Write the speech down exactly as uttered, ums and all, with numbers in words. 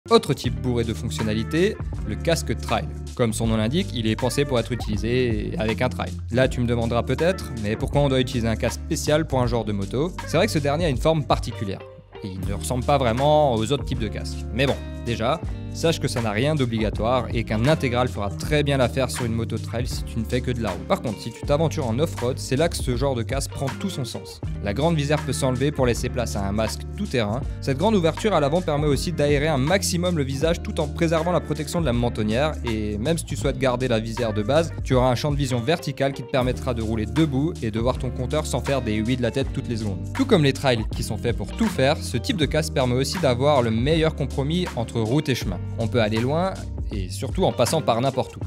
Autre type bourré de fonctionnalités, le casque trail. Comme son nom l'indique, il est pensé pour être utilisé avec un trail. Là tu me demanderas peut-être, mais pourquoi on doit utiliser un casque spécial pour un genre de moto? C'est vrai que ce dernier a une forme particulière, et il ne ressemble pas vraiment aux autres types de casques. Mais bon, déjà, sache que ça n'a rien d'obligatoire et qu'un intégral fera très bien l'affaire sur une moto trail si tu ne fais que de la route. Par contre, si tu t'aventures en off-road, c'est là que ce genre de casque prend tout son sens. La grande visière peut s'enlever pour laisser place à un masque tout-terrain. Cette grande ouverture à l'avant permet aussi d'aérer un maximum le visage tout en préservant la protection de la mentonnière, et même si tu souhaites garder la visière de base, tu auras un champ de vision vertical qui te permettra de rouler debout et de voir ton compteur sans faire des huit de la tête toutes les secondes. Tout comme les trails qui sont faits pour tout faire, ce type de casque permet aussi d'avoir le meilleur compromis entre route et chemin. On peut aller loin et surtout en passant par n'importe où.